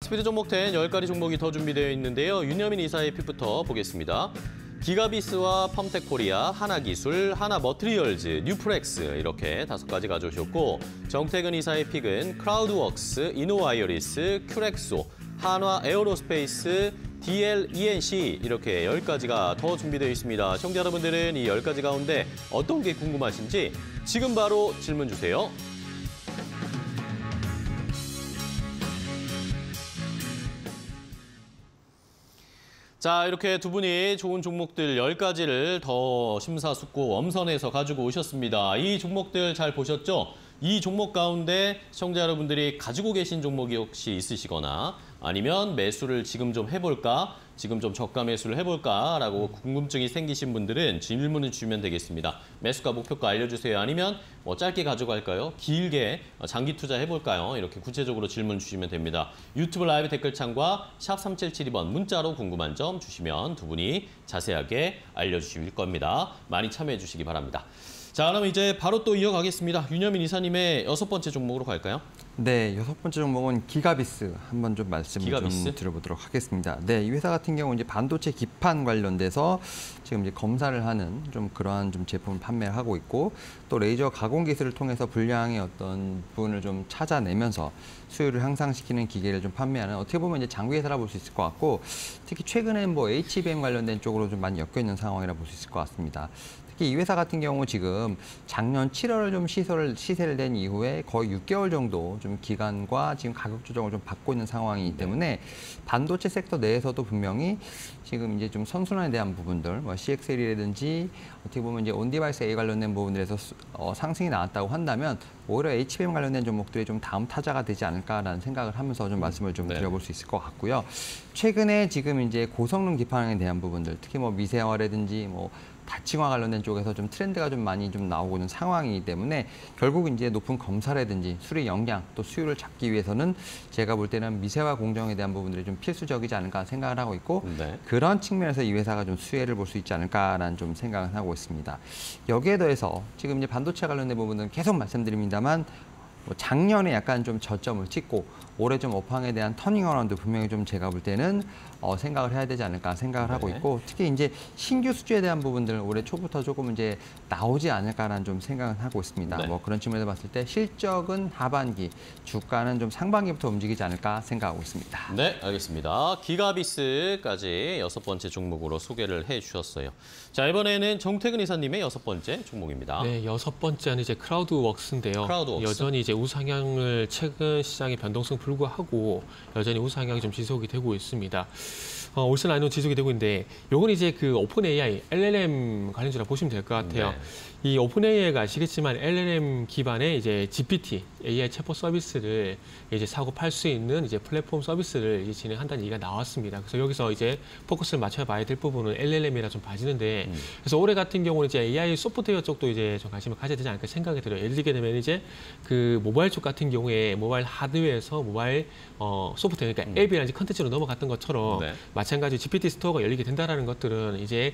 스피드 종목 10 10가지 종목이 더 준비되어 있는데요. 윤여민 이사의 픽부터 보겠습니다. 기가비스와 펌텍코리아, 하나기술, 하나머트리얼즈, 뉴프렉스 이렇게 5가지 가져오셨고 정태근 이사의 픽은 크라우드웍스, 이노와이어리스, 큐렉소, 한화 에어로스페이스, DLENC 이렇게 10가지가 더 준비되어 있습니다. 시청자 여러분들은 이 10가지 가운데 어떤 게 궁금하신지 지금 바로 질문 주세요. 자, 이렇게 두 분이 좋은 종목들 10가지를 더 심사숙고 엄선해서 가지고 오셨습니다. 이 종목들 잘 보셨죠? 이 종목 가운데 시청자 여러분들이 가지고 계신 종목이 혹시 있으시거나 아니면 매수를 지금 좀 해볼까? 지금 좀 저가 매수를 해볼까라고 궁금증이 생기신 분들은 질문을 주시면 되겠습니다. 매수가, 목표가 알려주세요. 아니면 뭐 짧게 가져갈까요? 길게 장기 투자해볼까요? 이렇게 구체적으로 질문 주시면 됩니다. 유튜브 라이브 댓글창과 샵 3772번 문자로 궁금한 점 주시면 두 분이 자세하게 알려주실 겁니다. 많이 참여해 주시기 바랍니다. 자, 그럼 이제 바로 또 이어가겠습니다. 윤여민 이사님의 6번째 종목으로 갈까요? 네, 6번째 종목은 기가비스 한번 좀 말씀을 좀 드려보도록 하겠습니다. 네, 이 회사 같은 경우 이제 반도체 기판 관련돼서 지금 이제 검사를 하는 좀 그러한 좀 제품을 판매를 하고 있고 또 레이저 가공 기술을 통해서 불량의 어떤 부분을 좀 찾아내면서 수율을 향상시키는 기계를 좀 판매하는 어떻게 보면 이제 장비 회사라 볼 수 있을 것 같고 특히 최근에 뭐 HBM 관련된 쪽으로 좀 많이 엮여 있는 상황이라 볼 수 있을 것 같습니다. 특히 이 회사 같은 경우 지금 작년 7월 좀 시세를 낸 이후에 거의 6개월 정도 좀 기간과 지금 가격 조정을 좀 받고 있는 상황이기 때문에 반도체 섹터 내에서도 분명히 지금 이제 좀 선순환에 대한 부분들, 뭐 CXL이라든지 어떻게 보면 이제 온디바이스 A 관련된 부분들에서 상승이 나왔다고 한다면 오히려 HBM 관련된 종목들이 좀 다음 타자가 되지 않을까라는 생각을 하면서 좀 말씀을 좀 드려볼 수 있을 것 같고요. 최근에 지금 이제 고성능 기판에 대한 부분들, 특히 뭐 미세화라든지 뭐 다층화 관련된 쪽에서 좀 트렌드가 좀 많이 좀 나오고 있는 상황이기 때문에 결국 이제 높은 검사라든지 수리 역량 또 수율을 잡기 위해서는 제가 볼 때는 미세화 공정에 대한 부분들이 좀 필수적이지 않을까 생각을 하고 있고 그런 측면에서 이 회사가 좀 수혜를 볼 수 있지 않을까라는 좀 생각을 하고 있습니다. 여기에 더해서 지금 이제 반도체 관련된 부분은 계속 말씀드립니다만 작년에 약간 좀 저점을 찍고 올해 좀 업황에 대한 터닝 어라운드 분명히 좀 제가 볼 때는 생각을 해야 되지 않을까 생각을 하고 있고 특히 이제 신규 수주에 대한 부분들은 올해 초부터 조금 이제 나오지 않을까라는 좀 생각을 하고 있습니다. 뭐 그런 측면에서 봤을 때 실적은 하반기, 주가는 좀 상반기부터 움직이지 않을까 생각하고 있습니다. 네, 알겠습니다. 기가비스까지 6번째 종목으로 소개를 해주셨어요. 자, 이번에는 정태근 이사님의 6번째 종목입니다. 네, 6번째는 이제 크라우드웍스인데요. 여전히 이제 우상향을 최근 시장의 변동성 불구하고 여전히 우상향이 좀 지속이 되고 있습니다. 올 시즌 안으로 지속이 되고 있는데 요건 이제 그 오픈 AI, LLM 관련주라 보시면 될 것 같아요. 이 오픈 AI가 아시겠지만 LLM 기반의 이제 GPT, AI 챗봇 서비스를 이제 사고 팔 수 있는 이제 플랫폼 서비스를 이제 진행한다는 얘기가 나왔습니다. 그래서 여기서 이제 포커스를 맞춰봐야 될 부분은 LLM이라 좀 봐지는데 그래서 올해 같은 경우는 이제 AI 소프트웨어 쪽도 이제 좀 관심을 가져야 되지 않을까 생각이 들어요. 예를 들게 되면 이제 그 모바일 쪽 같은 경우에 모바일 하드웨어에서 모바일 소프트웨어, 그러니까 앱이라든지 컨텐츠로 넘어갔던 것처럼 마찬가지로 GPT 스토어가 열리게 된다라는 것들은 이제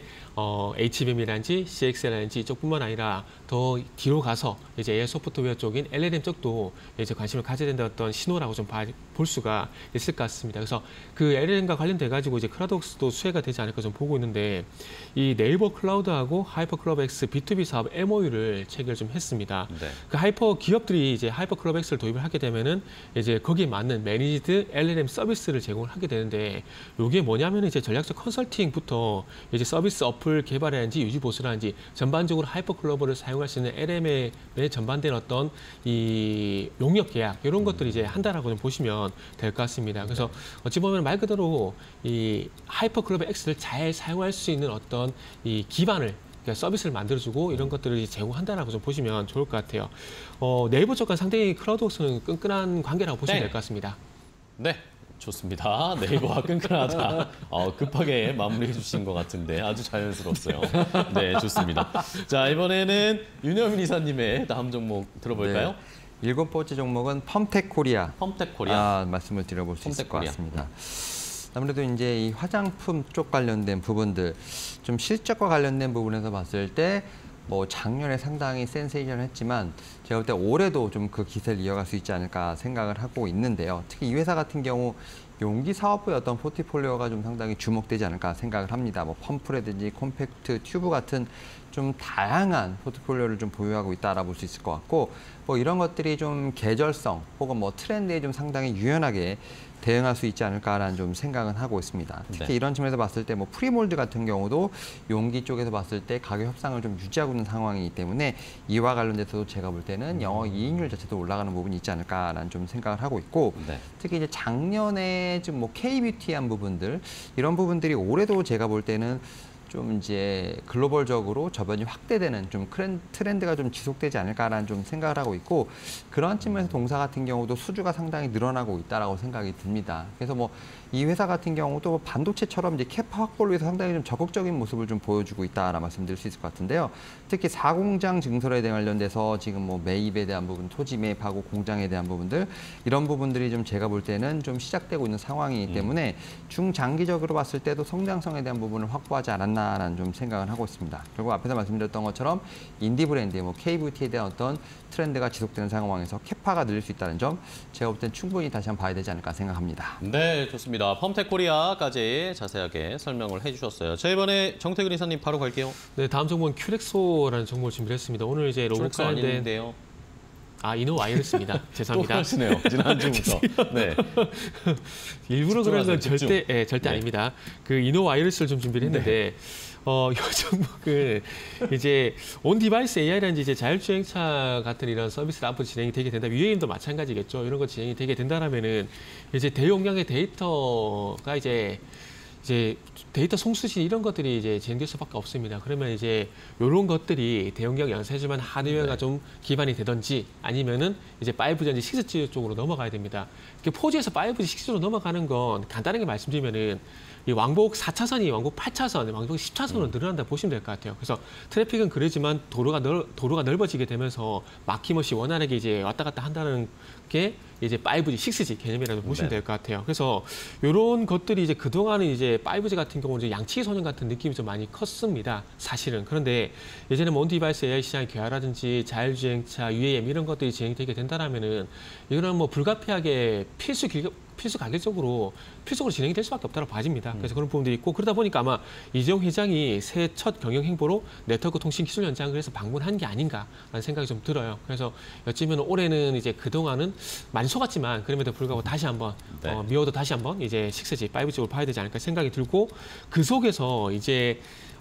HBM이라든지 CXL이라든지 이쪽뿐만 아니라 더 뒤로 가서 이제 AI 소프트웨어 쪽인 LLM 쪽도 이제 관심을 가져야 된다 어떤 신호라고 좀 볼 수가 있을 것 같습니다. 그래서 그 LLM과 관련돼 가지고 이제 크라우드웍스도 수혜가 되지 않을까 좀 보고 있는데 이 네이버 클라우드하고 하이퍼클럽X B2B 사업 MOU를 체결 좀 했습니다. 그 하이퍼 기업들이 이제 하이퍼클럽X를 도입을 하게 되면은 이제 거기에 맞는 매니지드 LLM 서비스를 제공을 하게 되는데 이게 뭐냐면 이제 전략적 컨설팅부터 이제 서비스 어플 개발이라든지 유지 보수라든지 전반적으로 하이퍼클러버를 사용할 수 있는 LLM에 전반된 어떤 이 용역 계약 이런 것들이 이제 한다라고 좀 보시면 될 것 같습니다. 그래서 어찌 보면 말 그대로 이 하이퍼클러버 X를 잘 사용할 수 있는 어떤 이 기반을 그러니까 서비스를 만들어주고 이런 것들을 제공한다라고 좀 보시면 좋을 것 같아요. 네이버 쪽과 상당히 크라우드웍스는 끈끈한 관계라고 보시면 될 것 같습니다. 네. 좋습니다. 네이버와 끈끈하다. 급하게 마무리해 주신 것 같은데 아주 자연스러웠어요. 네, 좋습니다. 자, 이번에는 윤여민 이사님의 다음 종목 들어볼까요? 네, 7번째 종목은 펌텍코리아. 펌텍코리아. 말씀을 드려볼 수 있을 것 같습니다. 아무래도 이제 이 화장품 쪽 관련된 부분들, 좀 실적과 관련된 부분에서 봤을 때 뭐 작년에 상당히 센세이션했지만 제가 볼 때 올해도 좀 그 기세를 이어갈 수 있지 않을까 생각을 하고 있는데요. 특히 이 회사 같은 경우 용기 사업부의 어떤 포트폴리오가 좀 상당히 주목되지 않을까 생각을 합니다. 뭐 펌프라든지 콤팩트, 튜브 같은 좀 다양한 포트폴리오를 좀 보유하고 있다라 볼 수 있을 것 같고, 뭐 이런 것들이 좀 계절성 혹은 뭐 트렌드에 좀 상당히 유연하게 대응할 수 있지 않을까라는 좀 생각은 하고 있습니다. 특히 네. 이런 측면에서 봤을 때 뭐 프리몰드 같은 경우도 용기 쪽에서 봤을 때 가격 협상을 좀 유지하고 있는 상황이기 때문에 이와 관련돼서도 제가 볼 때는 영업 이익률 자체도 올라가는 부분이 있지 않을까라는 좀 생각을 하고 있고, 네. 특히 이제 작년에 좀 뭐 K-뷰티한 부분들, 이런 부분들이 올해도 제가 볼 때는 좀 이제 글로벌적으로 저변이 확대되는 좀 트렌드가 좀 지속되지 않을까라는 좀 생각을 하고 있고, 그런 측면에서 동사 같은 경우도 수주가 상당히 늘어나고 있다라고 생각이 듭니다. 그래서 뭐 이 회사 같은 경우도 반도체처럼 이제 캐파 확보를 위해서 상당히 좀 적극적인 모습을 좀 보여주고 있다라 말씀드릴 수 있을 것 같은데요. 특히 4공장 증설에 관련돼서 지금 뭐 매입에 대한 부분, 토지 매입하고 공장에 대한 부분들, 이런 부분들이 좀 제가 볼 때는 좀 시작되고 있는 상황이기 때문에 중장기적으로 봤을 때도 성장성에 대한 부분을 확보하지 않았나라는 좀 생각을 하고 있습니다. 결국 앞에서 말씀드렸던 것처럼 인디 브랜드, 뭐 K-뷰티에 대한 어떤 트렌드가 지속되는 상황에서 캐파가 늘릴 수 있다는 점, 제가 볼 땐 충분히 다시 한번 봐야 되지 않을까 생각합니다. 네, 좋습니다. 펌텍 코리아까지 자세하게 설명을 해주셨어요. 자, 이번에 정태근 이사님 바로 갈게요. 네, 다음 종목은 큐렉소라는 종목을 준비했습니다. 오늘 이제 로봇 관련된 아닌데요. 이노 와이어리스입니다. 죄송합니다. 또 하시네요. 지난주부터. 네. 일부러 그런 건 집중. 절대 네. 아닙니다. 그 이노 와이어리스를 좀 준비를 했는데 이 종목은 이제 온 디바이스 AI라는 이제 자율주행차 같은 이런 서비스를 앞으로 진행이 되게 된다. UAM도 마찬가지겠죠. 이런 거 진행이 되게 된다라면은 이제 대용량의 데이터가 이제 데이터 송수신 이런 것들이 이제 진행될 수밖에 없습니다. 그러면 이제 이런 것들이 대용량 연산해주면 하드웨어가 좀 기반이 되든지 아니면은 이제 5G인지 6G 쪽으로 넘어가야 됩니다. 4G에서 5G, 6G로 넘어가는 건 간단하게 말씀드리면은 이 왕복 4차선이 왕복 8차선, 왕복 10차선으로 늘어난다 보시면 될 것 같아요. 그래서 트래픽은 그러지만 도로가 넓어지게 되면서 막힘없이 원활하게 이제 왔다 갔다 한다는 게 이제 5G, 6G 개념이라고 보시면 될 것 같아요. 그래서 이런 것들이 이제 그동안은 이제 5G 같은 경우는 이제 양치기 소년 같은 느낌이 좀 많이 컸습니다. 사실은. 그런데 예전에 온 디바이스 AI 시장 개화라든지 자율주행차, UAM 이런 것들이 진행되게 된다라면은 이거는 뭐 불가피하게 필수 가격적으로 필수적으로 진행이 될 수밖에 없다고 봐집니다. 그래서 그런 부분들이 있고, 그러다 보니까 아마 이재용 회장이 새해 첫 경영 행보로 네트워크 통신 기술 현장을 해서 방문한 게 아닌가라는 생각이 좀 들어요. 그래서 어찌면 올해는 이제 그동안은 많이 속았지만 그럼에도 불구하고 다시 한번 미워도 다시 한번 이제 6G, 5G로 봐야 되지 않을까 생각이 들고, 그 속에서 이제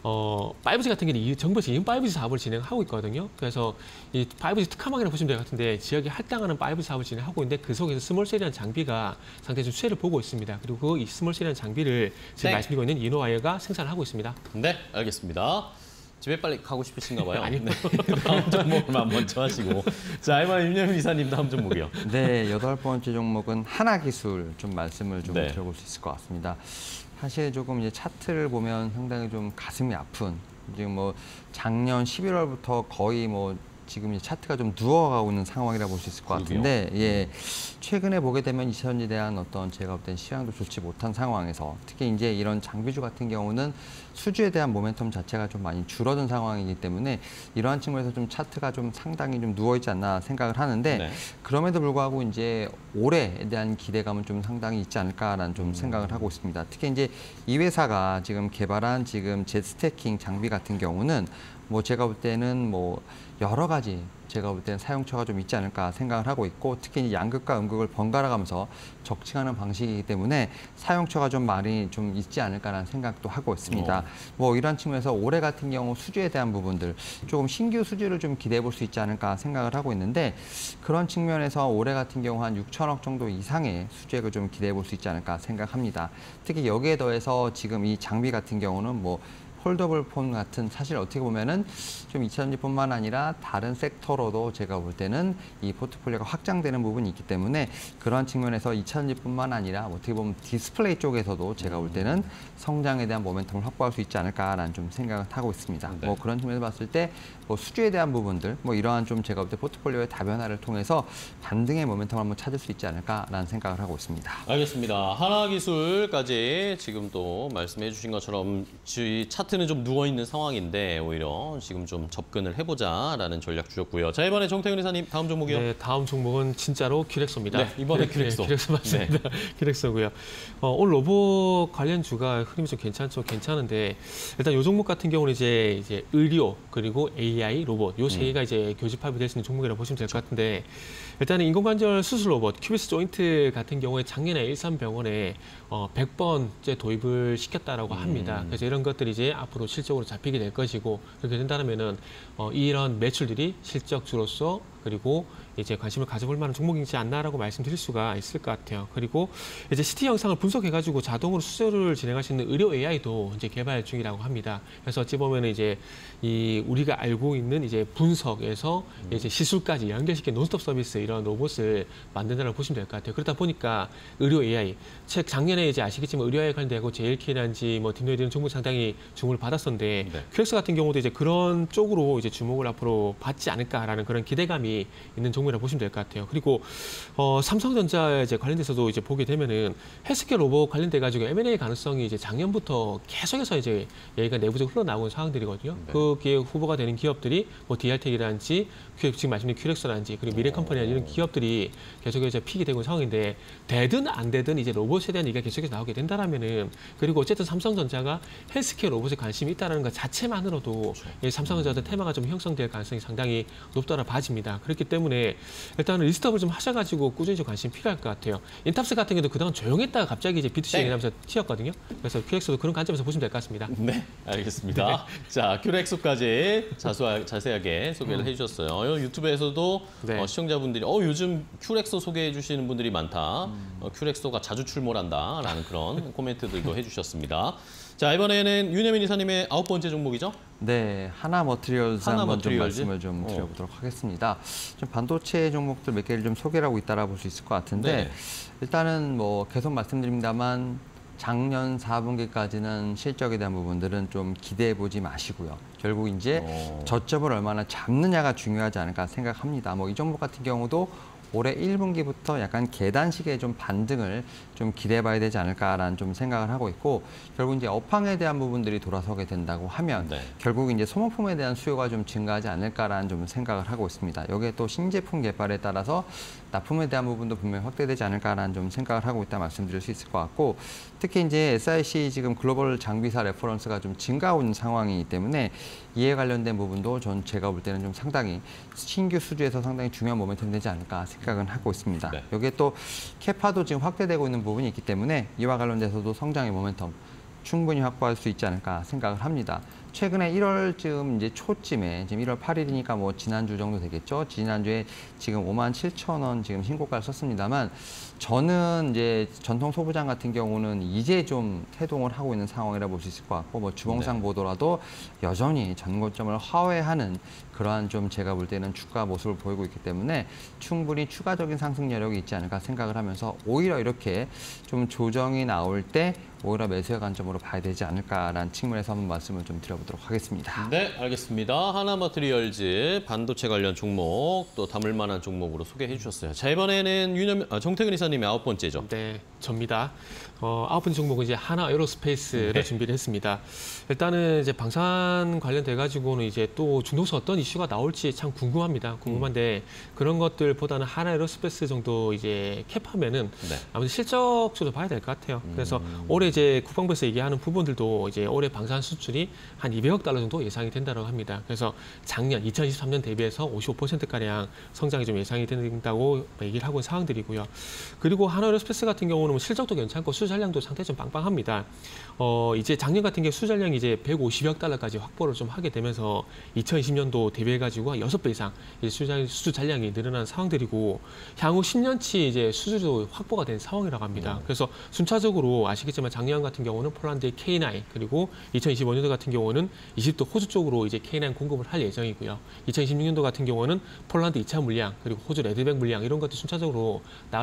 5G 같은 경우는 정부에서 이은 5G 사업을 진행하고 있거든요. 그래서 이 5G 특화망이라고 보시면 될 것 같은데 지역에 할당하는 5G 사업을 진행하고 있는데 그 속에서 스몰셀이라는 장비가 상당히 좀 수혜를 보고 있습니다. 그리고 이 스몰셀이라는 장비를 지금 말씀드리고 있는 이노와이어가 생산을 하고 있습니다. 네, 알겠습니다. 집에 빨리 가고 싶으신가 봐요. 아니요. 네. 다음 종목만 먼저 하시고. 자, 이만 임영민 이사님 다음 종목이요. 네, 8번째 종목은 하나기술 좀 말씀을 좀 네. 드려볼 수 있을 것 같습니다. 사실 조금 이제 차트를 보면 상당히 좀 가슴이 아픈, 지금 뭐 작년 11월부터 거의 뭐 지금 이 차트가 좀 누워가고 있는 상황이라 볼 수 있을 것 같은데, 예, 최근에 보게 되면 이 시선에 대한 어떤 제가 볼 땐 시향도 좋지 못한 상황에서 특히 이제 이런 장비주 같은 경우는 수주에 대한 모멘텀 자체가 좀 많이 줄어든 상황이기 때문에 이러한 측면에서 좀 차트가 좀 상당히 좀 누워 있지 않나 생각을 하는데, 네. 그럼에도 불구하고 이제 올해에 대한 기대감은 좀 상당히 있지 않을까라는 좀 생각을 하고 있습니다. 특히 이제 이 회사가 지금 개발한 지금 젯 스태킹 장비 같은 경우는 뭐 제가 볼 때는 뭐 여러 가지 제가 볼 때는 사용처가 좀 있지 않을까 생각을 하고 있고, 특히 양극과 음극을 번갈아 가면서 적층하는 방식이기 때문에 사용처가 좀 많이 좀 있지 않을까라는 생각도 하고 있습니다. 뭐 이런 측면에서 올해 같은 경우 수주에 대한 부분들 조금 신규 수주를 좀 기대해 볼 수 있지 않을까 생각을 하고 있는데, 그런 측면에서 올해 같은 경우 한 6천억 정도 이상의 수주액을 좀 기대해 볼 수 있지 않을까 생각합니다. 특히 여기에 더해서 지금 이 장비 같은 경우는 뭐 폴더블 폰 같은, 사실 어떻게 보면은 좀 2차전지뿐만 아니라 다른 섹터로도 제가 볼 때는 이 포트폴리오가 확장되는 부분이 있기 때문에 그러한 측면에서 2차전지뿐만 아니라 어떻게 보면 디스플레이 쪽에서도 제가 볼 때는 성장에 대한 모멘텀을 확보할 수 있지 않을까라는 좀 생각을 하고 있습니다. 네. 뭐 그런 측면에서 봤을 때 뭐 수주에 대한 부분들, 뭐 이러한 좀 제가 볼 때 포트폴리오의 다변화를 통해서 반등의 모멘텀을 한번 찾을 수 있지 않을까라는 생각을 하고 있습니다. 알겠습니다. 하나기술까지 지금 또 말씀해 주신 것처럼 이 차트 차트는 좀 누워있는 상황인데 오히려 지금 좀 접근을 해보자라는 전략 주셨고요. 자, 이번에 정태근 이사님 다음 종목이요. 네, 다음 종목은 진짜로 큐렉소입니다. 네, 이번에 큐렉소. 네, 큐렉소 맞습니다. 네. 큐렉소고요. 오늘 로봇 관련 주가 흐름이 좀 괜찮은데 일단 이 종목 같은 경우는 이제 의료 그리고 AI 로봇 요 세 개가 이제 교집합이 될 수 있는 종목이라고 보시면 될 것 같은데 일단은 인공관절 수술 로봇 큐비스 조인트 같은 경우에 작년에 일산병원에 100번째 도입을 시켰다라고 합니다. 그래서 이런 것들이 이제 앞으로 실적으로 잡히게 될 것이고 그렇게 된다면은 이런 매출들이 실적주로서 그리고 이제 관심을 가져볼 만한 종목이지 않나라고 말씀드릴 수가 있을 것 같아요. 그리고 이제 CT 영상을 분석해가지고 자동으로 수술을 진행할 수 있는 의료 AI도 이제 개발 중이라고 합니다. 그래서 어찌 보면 이제 이 우리가 알고 있는 이제 분석에서 이제 시술까지 연결시킨 논스톱 서비스 이런 로봇을 만든다고 보시면 될 것 같아요. 그러다 보니까 의료 AI 책 작년에 이제 아시겠지만 의료 AI 관련되고 JLK라든지 뭐 딥노이드 이런 종목 상당히 주목을 받았었는데 네. 큐렉스 같은 경우도 이제 그런 쪽으로 이제 주목을 앞으로 받지 않을까라는 그런 기대감이 있는 종목이라고 보시면 될 것 같아요. 그리고 삼성전자 이제 관련돼서도 이제 보게 되면은 헬스케어 로봇 관련돼 가지고 M&A 가능성이 이제 작년부터 계속해서 이제 얘기가 내부적으로 흘러나오는 상황들이거든요. 네. 거기에 후보가 되는 기업들이 뭐 DR텍이라든지 지금 말씀드린 큐렉스라든지 그리고 미래컴퍼니라든지 이런 기업들이 계속해서 픽이 되고 있는 상황인데 되든 안 되든 이제 로봇에 대한 얘기가 계속해서 나오게 된다라면은 그리고 어쨌든 삼성전자가 헬스케어 로봇에 관심이 있다는 것 자체만으로도 그렇죠. 삼성전자 테마가 좀 형성될 가능성이 상당히 높다라 봐집니다. 그렇기 때문에 일단은 리스트업을 좀 하셔가지고 꾸준히 좀 관심이 필요할 것 같아요. 인탑스 같은 경우도 그동안 조용했다가 갑자기 이제 B2C 얘기하면서 튀었거든요. 그래서 큐렉스도 그런 관점에서 보시면 될 것 같습니다. 네, 알겠습니다. 네. 자, 큐렉소까지 자세하게 소개를 해주셨어요. 유튜브에서도 네. 시청자분들이 요즘 큐렉소 소개해 주시는 분들이 많다. 큐렉소가 자주 출몰한다라는 그런 코멘트들도 해주셨습니다. 자, 이번에는 윤혜민 이사님의 9번째 종목이죠? 네, 하나머티리얼즈 한번 좀 말씀을 좀 드려보도록 하겠습니다. 좀 반도체 종목들 몇 개를 좀 소개를 하고 있다라 볼 수 있을 것 같은데 네. 일단은 뭐 계속 말씀드립니다만 작년 4분기까지는 실적에 대한 부분들은 좀 기대해 보지 마시고요. 결국 이제 저점을 얼마나 잡느냐가 중요하지 않을까 생각합니다. 뭐 이 종목 같은 경우도 올해 1분기부터 약간 계단식의 좀 반등을 좀 기대해봐야 되지 않을까라는 좀 생각을 하고 있고 결국 이제 업황에 대한 부분들이 돌아서게 된다고 하면 네. 결국 이제 소모품에 대한 수요가 좀 증가하지 않을까라는 좀 생각을 하고 있습니다. 여기에 또 신제품 개발에 따라서 납품에 대한 부분도 분명히 확대되지 않을까라는 좀 생각을 하고 있다 말씀드릴 수 있을 것 같고 특히 이제 SIC 지금 글로벌 장비사 레퍼런스가 좀 증가하고 있는 상황이기 때문에 이에 관련된 부분도 제가 볼 때는 좀 상당히 신규 수주에서 상당히 중요한 모멘텀이 되지 않을까 생각은 하고 있습니다. 네. 여기에 또 캐파도 지금 확대되고 있는 부분이 있기 때문에 이와 관련돼서도 성장의 모멘텀 충분히 확보할 수 있지 않을까 생각을 합니다. 최근에 1월쯤 이제 초쯤에 지금 1월 8일이니까 뭐 지난주 정도 되겠죠. 지난주에 지금 57,000원 지금 신고가를 썼습니다만 저는 이제 전통 소부장 같은 경우는 이제 좀 태동을 하고 있는 상황이라 볼 수 있을 것 같고 뭐 주봉상 네. 보더라도 여전히 전고점을 하회하는 그러한 좀 제가 볼 때는 주가 모습을 보이고 있기 때문에 충분히 추가적인 상승 여력이 있지 않을까 생각을 하면서 오히려 이렇게 좀 조정이 나올 때 오히려 매수의 관점으로 봐야 되지 않을까라는 측면에서 한번 말씀을 좀 드려보도록 하겠습니다. 네, 알겠습니다. 하나마트리얼즈 반도체 관련 종목 또 담을 만한 종목으로 소개해 주셨어요. 자, 이번에는 정태근 이사님의 9번째죠. 네, 접니다. 9번째 종목은 이제 하나 에어로스페이스를 네. 준비를 했습니다. 일단은 이제 방산 관련돼 가지고는 이제 또 중동에서 어떤 이슈가 나올지 참 궁금한데 그런 것들보다는 하나 에어로스페이스 정도 이제 캡하면은 네. 아무튼 실적주도 봐야 될 것 같아요. 그래서 올해 이제 국방부에서 얘기하는 부분들도 이제 올해 방산 수출이 한 200억 달러 정도 예상이 된다고 합니다. 그래서 작년 2023년 대비해서 55%가량 성장이 좀 예상이 된다고 얘기를 하고 있는 상황들이고요. 그리고 하나 에어로스페이스 같은 경우는 실적도 괜찮고 수주 잔량도 상당히 좀 빵빵합니다. 이제 작년 같은 경우 수주 잔량이 이제 150억 달러까지 확보를 좀 하게 되면서 2020년도 대비해가지고 6배 이상 수주 잔량이 늘어난 상황들이고 향후 10년치 이제 수주도 확보가 된 상황이라고 합니다. 그래서 순차적으로 아시겠지만 작년 같은 경우는 폴란드의 K9 그리고 2025년도 같은 경우는 이집트 호주 쪽으로 이제 K9 공급을 할 예정이고요. 2026년도 같은 경우는 폴란드 2차 물량 그리고 호주 레드백 물량 이런 것들 순차적으로 나갈 예정이기 때문에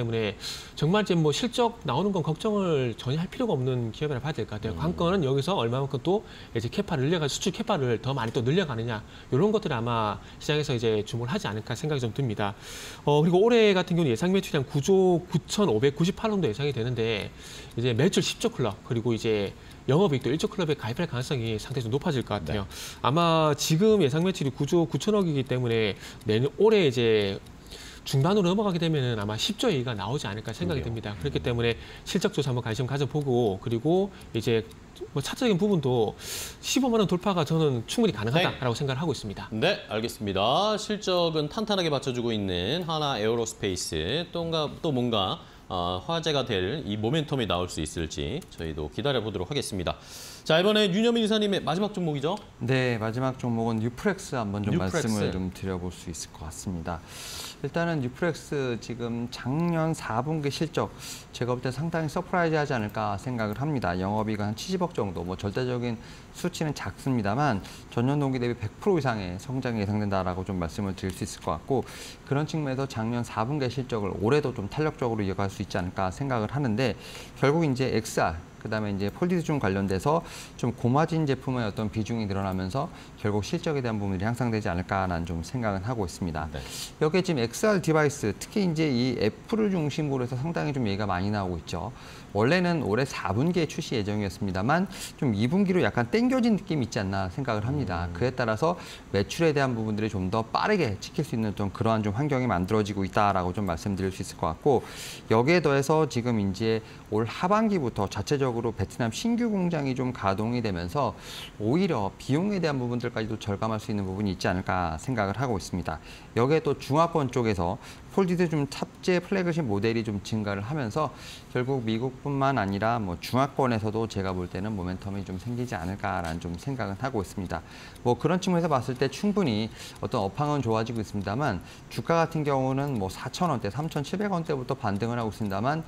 때문에 정말 이제 뭐 실적 나오는 건 걱정을 전혀 할 필요가 없는 기업이라 봐야 될 것 같아요. 관건은 여기서 얼마만큼 또 이제 캐파를 늘려가 수출 캐파를 더 많이 또 늘려가느냐 이런 것들을 아마 시장에서 이제 주목을 하지 않을까 생각이 좀 듭니다. 그리고 올해 같은 경우는 예상 매출량 9조 9,598억 정도 예상이 되는데 이제 매출 10조 클럽 그리고 이제 영업이익도 1조 클럽에 가입할 가능성이 상당히 좀 높아질 것 같아요. 네. 아마 지금 예상 매출이 9조 9천억이기 때문에 올해 이제 중반으로 넘어가게 되면은 아마 10조 얘기가 나오지 않을까 생각이 듭니다. 그렇기 때문에 실적 조사 한번 관심 가져보고 그리고 이제 뭐 차트적인 부분도 15만 원 돌파가 저는 충분히 가능하다라고 생각을 하고 있습니다. 네, 알겠습니다. 실적은 탄탄하게 받쳐주고 있는 하나 에어로스페이스 또 뭔가 화제가 될 이 모멘텀이 나올 수 있을지 저희도 기다려보도록 하겠습니다. 자, 이번에 윤여민 이사님의 마지막 종목이죠? 네, 마지막 종목은 뉴프렉스 한번 좀 말씀을 좀 드려볼 수 있을 것 같습니다. 일단은 뉴프렉스 지금 작년 4분기 실적 제가 볼 때 상당히 서프라이즈하지 않을까 생각을 합니다. 영업이익 한 70억 정도, 뭐 절대적인 수치는 작습니다만 전년 동기 대비 100% 이상의 성장이 예상된다라고 좀 말씀을 드릴 수 있을 것 같고 그런 측면에서 작년 4분기 실적을 올해도 좀 탄력적으로 이어갈 수 있지 않을까 생각을 하는데 결국 이제 XR 그다음에 이제 폴디듀 관련돼서 좀 고마진 제품의 어떤 비중이 늘어나면서 결국 실적에 대한 부분들이 향상되지 않을까라는 좀 생각은 하고 있습니다. 네. 여기에 지금 XR 디바이스, 특히 이제 이 애플을 중심으로 해서 상당히 좀 얘기가 많이 나오고 있죠. 원래는 올해 4분기에 출시 예정이었습니다만 좀 2분기로 약간 땡겨진 느낌이 있지 않나 생각을 합니다. 그에 따라서 매출에 대한 부분들이 좀 더 빠르게 지킬 수 있는 좀 그러한 좀 환경이 만들어지고 있다라고 좀 말씀드릴 수 있을 것 같고 여기에 더해서 지금 이제 올 하반기부터 자체적으로 베트남 신규 공장이 좀 가동이 되면서 오히려 비용에 대한 부분들까지도 절감할 수 있는 부분이 있지 않을까 생각을 하고 있습니다. 여기에 또 중화권 쪽에서 폴디드 좀 탑재 플래그십 모델이 좀 증가를 하면서 결국 미국뿐만 아니라 뭐 중화권에서도 제가 볼 때는 모멘텀이 좀 생기지 않을까라는 좀 생각은 하고 있습니다. 뭐 그런 측면에서 봤을 때 충분히 어떤 업황은 좋아지고 있습니다만 주가 같은 경우는 뭐 4,000원대, 3,700원대부터 반등을 하고 있습니다만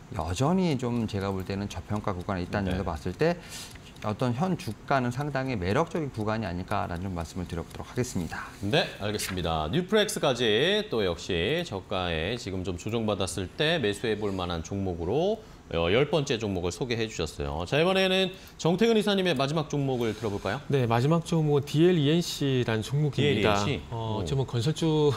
여전히 좀 제가 볼 때는 저평가 구간에 있다는 점에서 봤을 때 어떤 현 주가는 상당히 매력적인 구간이 아닐까라는 좀 말씀을 드려보도록 하겠습니다. 네, 알겠습니다. 뉴프렉스까지 또 역시 저가에 지금 좀 조정받았을 때 매수해 볼 만한 종목으로 10번째 종목을 소개해 주셨어요. 자, 이번에는 정태근 이사님의 마지막 종목을 들어볼까요? 네, 마지막 종목은 DLENC라는 종목입니다. DLENC? 저는 건설주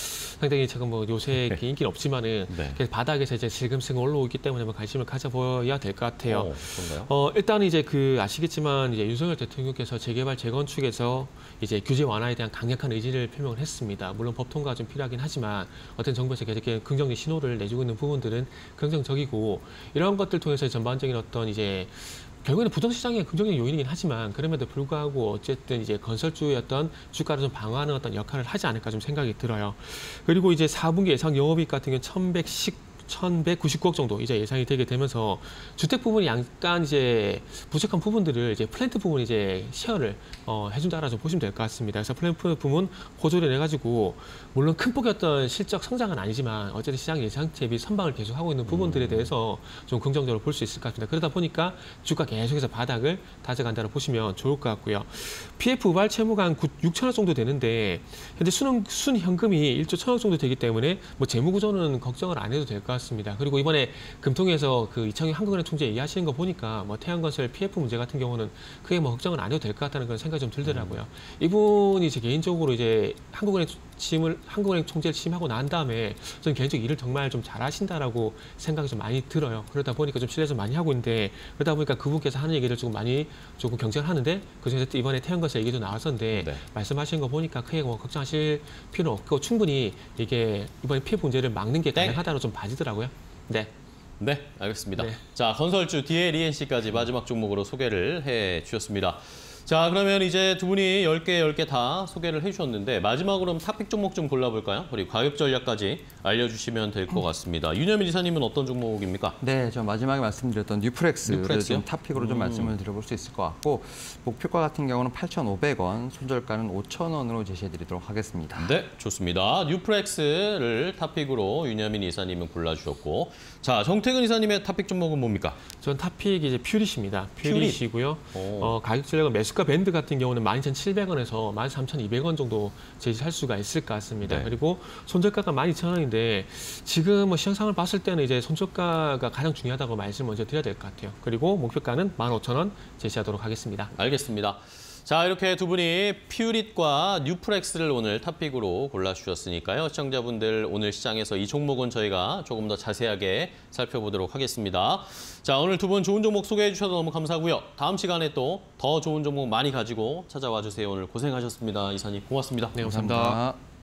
상당히 제가 뭐 요새 인기는 없지만은 바닥에서 이제 슬금슬금 올라오기 때문에 뭐 관심을 가져봐야 될 것 같아요. 그런가요? 일단 이제 아시겠지만 이제 윤석열 대통령께서 재개발 재건축에서 이제 규제 완화에 대한 강력한 의지를 표명을 했습니다. 물론 법 통과가 좀 필요하긴 하지만 어떤 정부에서 계속 긍정적인 신호를 내주고 있는 부분들은 긍정적이고 이런 것들 통해서 전반적인 어떤 이제 결국에는 부동시장의 긍정적 요인이긴 하지만 그럼에도 불구하고 어쨌든 이제 건설주의 어떤 주가를 좀 방어하는 어떤 역할을 하지 않을까 좀 생각이 들어요. 그리고 이제 4분기 예상 영업이익 같은 경우는 1,199억 정도 이제 예상이 되게 되면서 주택 부분이 약간 이제 부족한 부분들을 이제 플랜트 부분이 이제 쉐어를 해준다라 좀 보시면 될 것 같습니다. 그래서 플랜트 부분 호조를 내가지고 물론 큰 폭의 어떤 실적 성장은 아니지만 어쨌든 시장 예상 대비 선방을 계속하고 있는 부분들에 대해서 좀 긍정적으로 볼 수 있을 것 같습니다. 그러다 보니까 주가 계속해서 바닥을 다져간다고 보시면 좋을 것 같고요. PF 우발 채무가 한 6천억 정도 되는데 현재 순현금이 1조 1천억 정도 되기 때문에 뭐 재무 구조는 걱정을 안 해도 될 것 같습니다. 그리고 이번에 금통위에서 그 이창용 한국은행 총재 얘기하시는 거 보니까 뭐 태양건설 PF 문제 같은 경우는 크게 뭐 걱정은 안 해도 될 것 같다는 그런 생각이 좀 들더라고요. 이분이 제 개인적으로 이제 한국은행 총재를 취임하고 난 다음에 저는 개인적으로 일을 정말 좀 잘하신다라고 생각이 좀 많이 들어요. 그러다 보니까 좀 신뢰 좀 많이 하고 있는데 그러다 보니까 그분께서 하는 얘기를 조금 경쟁을 하는데 그중에서 이번에 태양건설 얘기도 나왔었는데 말씀하신 거 보니까 크게 뭐 걱정하실 필요 없고 충분히 이게 이번에 PF 문제를 막는 게 가능하다고 좀 봐지더라고요. 네. 네, 알겠습니다. 자, 건설주 DLENC까지 마지막 종목으로 소개를 해 주셨습니다. 자, 그러면 이제 두 분이 10개 다 소개를 해주셨는데 마지막으로 탑픽 종목 좀 골라볼까요? 그리고 가격 전략까지 알려주시면 될 것 같습니다. 윤여민 이사님은 어떤 종목입니까? 네, 저 마지막에 말씀드렸던 뉴프렉스를 좀 탑픽으로 좀 말씀을 드려볼 수 있을 것 같고 목표가 같은 경우는 8,500원, 손절가는 5,000원으로 제시해드리도록 하겠습니다. 네, 좋습니다. 뉴프렉스를 탑픽으로 윤여민 이사님은 골라주셨고 자, 정태근 이사님의 탑픽 종목은 뭡니까? 전 탑픽이 이제 퓨릿입니다. 퓨릿이고요. 가격 전략은 매수 주가 밴드 같은 경우는 12,700원에서 13,200원 정도 제시할 수가 있을 것 같습니다. 네. 그리고 손절가가 12,000원인데 지금 뭐 시장상을 봤을 때는 이제 손절가가 가장 중요하다고 말씀을 먼저 드려야 될 것 같아요. 그리고 목표가는 15,000원 제시하도록 하겠습니다. 알겠습니다. 자, 이렇게 두 분이 퓨릿과 뉴프렉스를 오늘 탑픽으로 골라주셨으니까요. 시청자분들 오늘 시장에서 이 종목은 저희가 조금 더 자세하게 살펴보도록 하겠습니다. 자, 오늘 두 분 좋은 종목 소개해 주셔서 너무 감사하고요. 다음 시간에 또 더 좋은 종목 많이 가지고 찾아와 주세요. 오늘 고생하셨습니다. 이사님 고맙습니다. 네, 감사합니다.